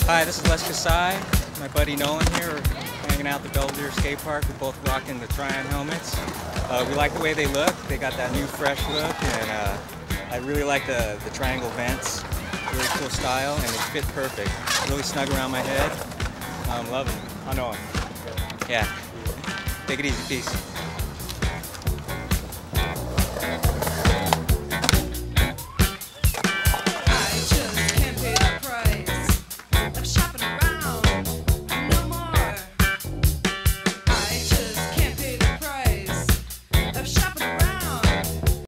Hi, this is Kasai. My buddy Nolan here. We're hanging out at the Belvedere Skatepark. We're both rocking the Tryon helmets. We like the way they look. They got that new fresh look, and I really like the triangle vents. Really cool style, and they fit perfect. Really snug around my head. Love them. I know it. Yeah. Take it easy. Peace.